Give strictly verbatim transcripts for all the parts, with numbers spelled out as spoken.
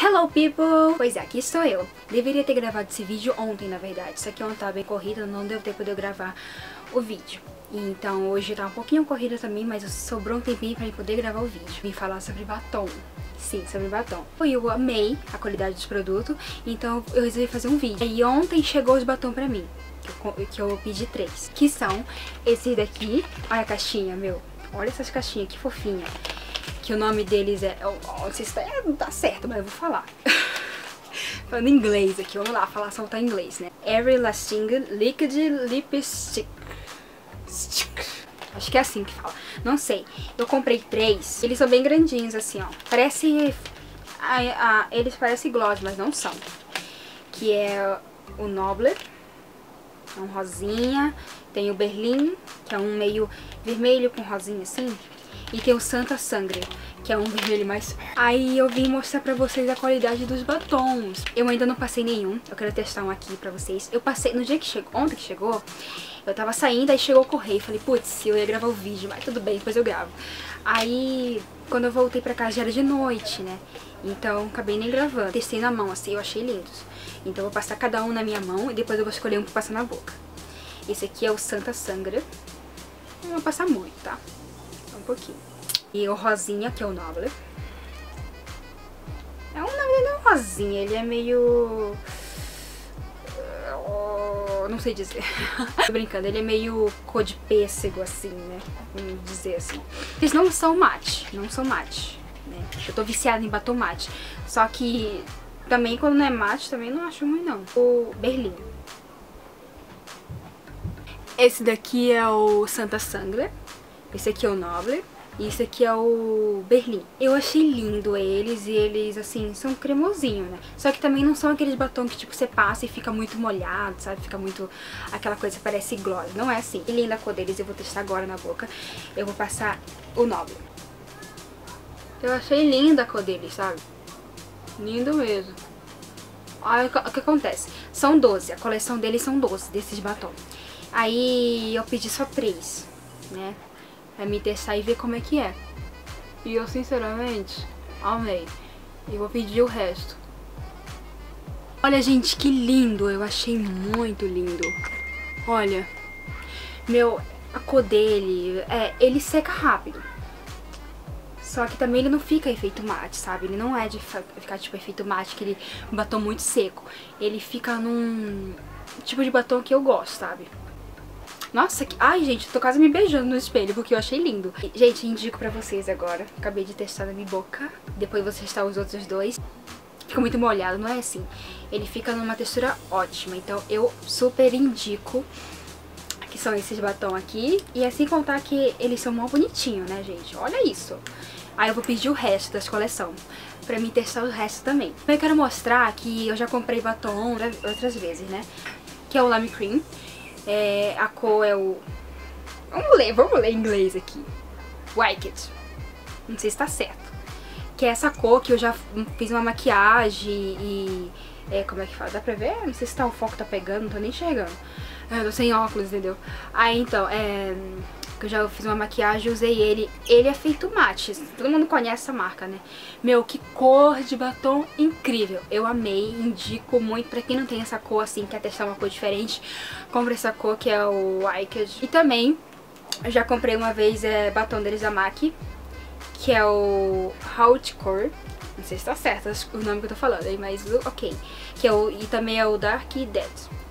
Hello people! Pois é, aqui estou eu. Deveria ter gravado esse vídeo ontem, na verdade. Só que ontem tava bem corrida, não deu tempo de eu gravar o vídeo. Então hoje tá um pouquinho corrida também, mas sobrou um tempinho pra eu poder gravar o vídeo. Vim falar sobre batom. Sim, sobre batom. Eu amei a qualidade dos produtos, então eu resolvi fazer um vídeo. E ontem chegou os batom pra mim, que eu, que eu pedi três. Que são esses daqui. Olha a caixinha, meu. Olha essas caixinhas, que fofinha. Que o nome deles é... Oh, não sei se tá, não tá certo, mas eu vou falar. Falando em inglês aqui, vamos lá, falar soltar em inglês, né? Everlasting Liquid Lipstick. Acho que é assim que fala. Não sei. Eu comprei três. Eles são bem grandinhos, assim, ó. Parece... A, a, eles parecem gloss, mas não são. Que é o Nobler. É um rosinha. Tem o Berlin, que é um meio vermelho com rosinha, assim. E tem o Santa Sangre, que é um vermelho mais... Aí eu vim mostrar pra vocês a qualidade dos batons. Eu ainda não passei nenhum, eu quero testar um aqui pra vocês. Eu passei, no dia que chegou, ontem que chegou, eu tava saindo, aí chegou o correio. Falei, putz, eu ia gravar o vídeo, mas tudo bem, depois eu gravo. Aí, quando eu voltei pra casa já era de noite, né? Então, acabei nem gravando. Testei na mão, assim, eu achei lindos. Então eu vou passar cada um na minha mão e depois eu vou escolher um pra passar na boca. Esse aqui é o Santa Sangre. Não vou passar muito, tá? Um pouquinho. E o rosinha, que é o Nobler. É um, na verdade, não é um rosinha, ele é meio... Oh, não sei dizer. Tô brincando, ele é meio cor de pêssego, assim, né? Vamos dizer assim. Eles não são mate, não são mate, né? Eu tô viciada em batom mate. Só que também quando não é mate, também não acho ruim, não. O Berlim. Esse daqui é o Santa Sangre. Esse aqui é o Nobler. E esse aqui é o Berlim. Eu achei lindo eles, e eles, assim, são cremosinhos, né? Só que também não são aqueles batom que, tipo, você passa e fica muito molhado, sabe? Fica muito... aquela coisa que parece gloss. Não é assim. E linda a cor deles, eu vou testar agora na boca. Eu vou passar o Nobler. Eu achei linda a cor deles, sabe? Lindo mesmo. Olha o que acontece. São doze, a coleção deles são doze, desses batom. Aí eu pedi só três, né? Pra me testar e ver como é que é. E eu, sinceramente, amei. E vou pedir o resto. Olha, gente, que lindo. Eu achei muito lindo. Olha. Meu, a cor dele... É, ele seca rápido. Só que também ele não fica efeito mate, sabe? Ele não é de ficar, tipo, efeito mate, aquele batom muito seco. Ele fica num tipo de batom que eu gosto, sabe? Nossa, que... ai, gente, tô quase me beijando no espelho, porque eu achei lindo. Gente, indico pra vocês agora. Acabei de testar na minha boca. Depois vou testar os outros dois. Fica muito molhado, não é assim? Ele fica numa textura ótima. Então eu super indico. Que são esses batom aqui. E assim contar que eles são mó bonitinhos, né, gente? Olha isso. Aí eu vou pedir o resto das coleção pra mim testar o resto também. Eu quero mostrar que eu já comprei batom outras vezes, né? Que é o Lime Cream. É, a cor é o... Vamos ler, vamos ler em inglês aqui. Wicked. Não sei se tá certo. Que é essa cor que eu já fiz uma maquiagem e... É, como é que fala? Dá pra ver? Não sei se tá, o foco tá pegando, não tô nem enxergando. Eu tô sem óculos, entendeu? Aí então, é... que eu já fiz uma maquiagem e usei ele. Ele é feito mate. Todo mundo conhece essa marca, né? Meu, que cor de batom incrível. Eu amei, indico muito pra quem não tem essa cor assim, quer testar uma cor diferente. Compre essa cor que é o Wicked. E também, eu já comprei uma vez é, batom deles da MAC, que é o Hardcore. Não sei se tá certo o nome que eu tô falando, hein? Mas ok. Que é o, e também é o Dark Dead.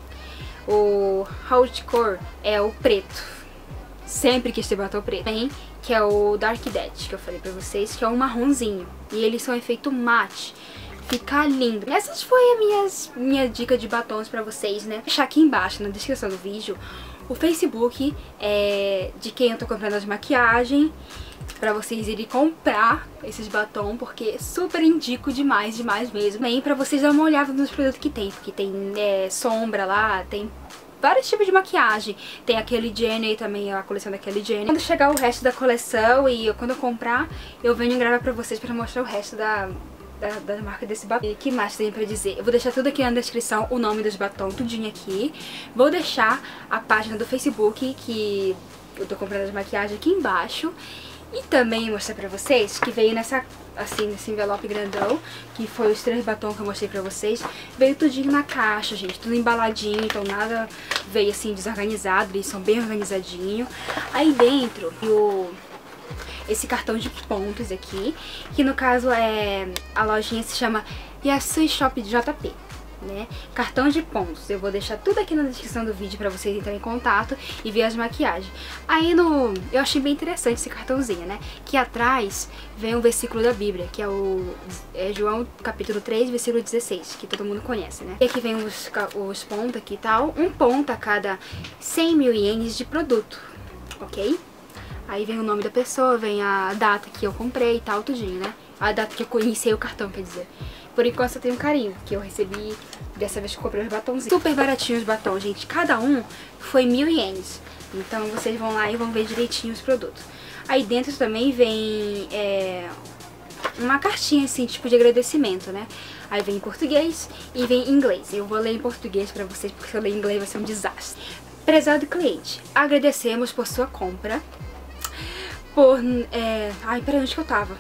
O Hardcore é o preto. Sempre quis ter batom preto. Tem, que é o Dark Dead, que eu falei pra vocês, que é um marronzinho. E eles são efeito mate. Fica lindo. Essas foi a minhas, minha dica de batons pra vocês, né? Vou deixar aqui embaixo, na descrição do vídeo, o Facebook é, de quem eu tô comprando as maquiagens, pra vocês irem comprar esses batom, porque super indico demais, demais mesmo. Também pra vocês dar uma olhada nos produtos que tem, porque tem é, sombra lá, tem... vários tipos de maquiagem. Tem a Kylie Jenner também, a coleção da Kylie Jenner. Quando chegar o resto da coleção e eu, quando eu comprar, eu venho gravar pra vocês pra mostrar o resto da, da, da marca desse batom. E o que mais tem pra dizer? Eu vou deixar tudo aqui na descrição, o nome dos batom, tudinho aqui. Vou deixar a página do Facebook, que eu tô comprando as maquiagens aqui embaixo. E também mostrar pra vocês que veio nessa assim, nesse envelope grandão, que foi os três batons que eu mostrei pra vocês. Veio tudinho na caixa, gente, tudo embaladinho, então nada veio assim desorganizado, eles são bem organizadinhos. Aí dentro, o... esse cartão de pontos aqui, que no caso é... a lojinha se chama Yasui Shop J P. Né? Cartão de pontos, eu vou deixar tudo aqui na descrição do vídeo pra vocês entrarem em contato e ver as maquiagens. Aí no... eu achei bem interessante esse cartãozinho, né? Que atrás vem um versículo da Bíblia, que é o é João capítulo três, versículo dezesseis, que todo mundo conhece, né? E aqui vem os, os pontos aqui e tal, um ponto a cada cem mil ienes de produto, ok? Aí vem o nome da pessoa, vem a data que eu comprei e tal, tudinho, né? A data que eu conheci o cartão, quer dizer. Por enquanto eu tenho um carinho, que eu recebi dessa vez que eu comprei os batonzinhos. Super baratinhos os batons, gente. Cada um foi mil ienes. Então vocês vão lá e vão ver direitinho os produtos. Aí dentro também vem é, uma cartinha assim, tipo de agradecimento, né? Aí vem em português e vem em inglês. Eu vou ler em português pra vocês, porque se eu ler em inglês vai ser um desastre. Prezado cliente, agradecemos por sua compra. Por... É... Ai, peraí, onde que eu tava?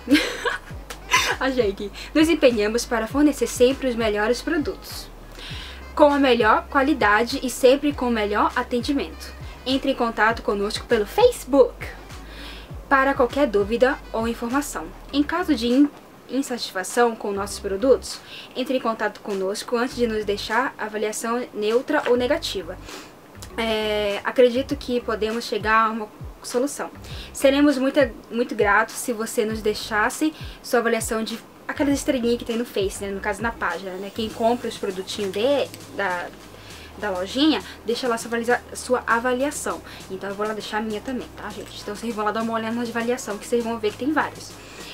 Achei aqui. Nos empenhamos para fornecer sempre os melhores produtos, com a melhor qualidade e sempre com o melhor atendimento. Entre em contato conosco pelo Facebook para qualquer dúvida ou informação. Em caso de insatisfação com nossos produtos, entre em contato conosco antes de nos deixar avaliação neutra ou negativa. É, acredito que podemos chegar a uma solução. Seremos muito, muito gratos se você nos deixasse sua avaliação de aquelas estrelinhas que tem no Face, né? No caso na página, né? Quem compra os produtinhos de, da, da lojinha, deixa lá sua, avalia, sua avaliação. Então eu vou lá deixar a minha também, tá, gente? Então vocês vão lá dar uma olhada na avaliação, que vocês vão ver que tem vários.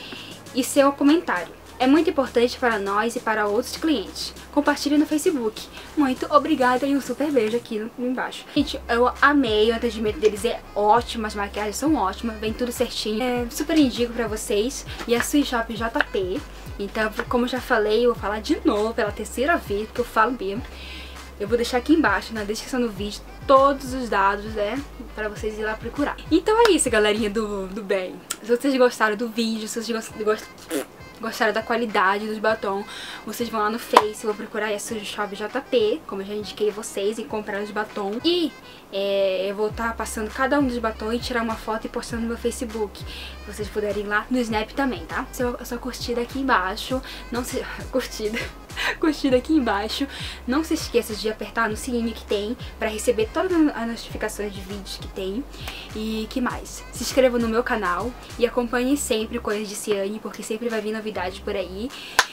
E seu comentário é muito importante para nós e para outros clientes. Compartilhe no Facebook. Muito obrigada e um super beijo aqui no, embaixo. Gente, eu amei, o atendimento deles é ótimo, as maquiagens são ótimas, vem tudo certinho. É, super indico pra vocês. E a Yasui Shop J P. Então, como eu já falei, eu vou falar de novo pela terceira vez, porque eu falo mesmo. Eu vou deixar aqui embaixo, na descrição do vídeo, todos os dados, né, pra vocês ir lá procurar. Então é isso, galerinha do, do bem. Se vocês gostaram do vídeo, se vocês gostaram... gostaram da qualidade dos batons, vocês vão lá no Face, vou procurar a Yasui Shop J P, como eu já indiquei vocês, e comprar os batons. E é, eu vou estar passando cada um dos batons e tirar uma foto e postando no meu Facebook. Se vocês puderem ir lá no Snap também, tá? Sua, sua curtida aqui embaixo, não se... curtida... curtida aqui embaixo. Não se esqueça de apertar no sininho que tem para receber todas as notificações de vídeos que tem. E que mais? Se inscreva no meu canal e acompanhe sempre Coisas de Ciane, porque sempre vai vir novidades por aí.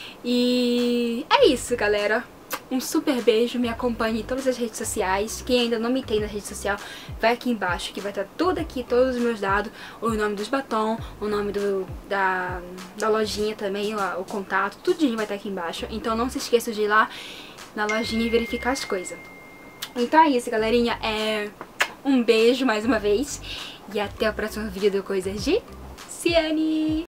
E é isso, galera. Um super beijo, me acompanhe em todas as redes sociais. Quem ainda não me tem na rede social, vai aqui embaixo que vai estar tudo aqui, todos os meus dados, o nome dos batons, o nome do, da, da lojinha também, o, o contato, tudinho vai estar aqui embaixo. Então não se esqueça de ir lá na lojinha e verificar as coisas. Então é isso, galerinha, é um beijo mais uma vez e até o próximo vídeo do Coisas de Ciane.